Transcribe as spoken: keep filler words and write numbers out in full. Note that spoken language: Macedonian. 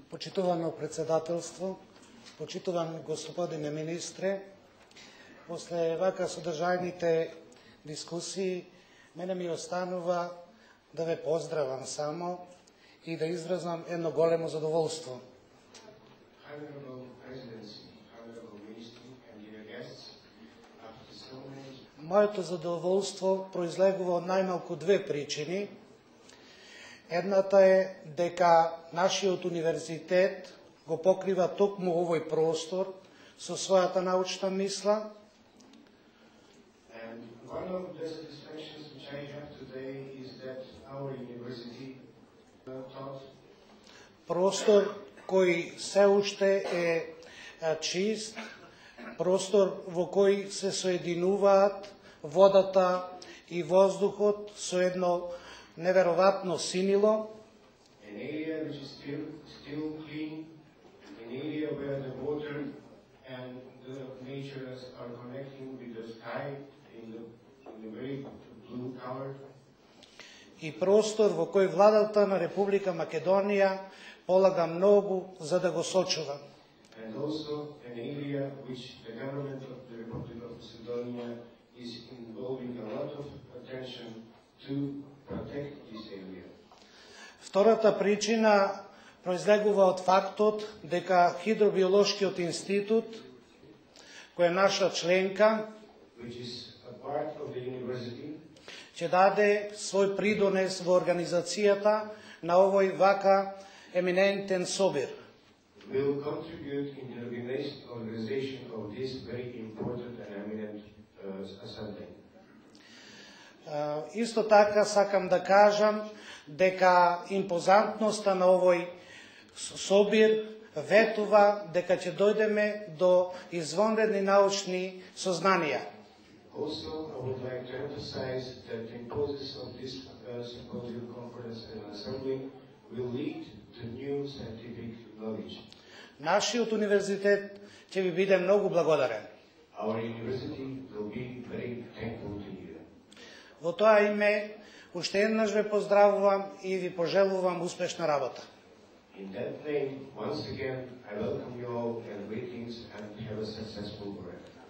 Почитувано председателство, почитуван господине министре, после вака содржајните дискусии, мене ми останува да ве поздравам само и да изразам едно големо задоволство. Моето задоволство произлегува од најмалку две причини. Едната е дека нашиот универзитет го покрива токму овој простор со својата научна мисла. And one of the satisfactions which I have today is that our university taught Простор кој се уште е чист, простор во кој се соединуваат водата и воздухот со едно неверојатно синило. An area which is still, still clean, an area where the water and the nature are connecting with the sky in the, in the very blue color. И простор во кој владата на Република Македонија полага многу за да го сочува. And also an area which the government of the Republic of Macedonia is involving a lot of attention to protect this area. Втората причина произлегува од фактот дека Хидробиолошкиот институт, кој е наша членка, which is a part of the university, ќе даде свој придонес во организацијата на овој вака еминентен собир. will contribute in the organization of this very important and eminent uh, assembly. Uh, исто така сакам да кажам дека импозантноста на овој собир ветува дека ќе дојдеме до извонредни научни сознанија. Also, I would like to emphasize that the importance of this uh, symposium conference and assembly will lead to new scientific knowledge. Нашиот универзитет ќе ви биде многу благодарен. Our university will be very thankful to you. Во тоа име, уште еднаш ве поздравувам и ви пожелувам успешна работа. In that name, once again, I welcome you all and greetings and have a successful work.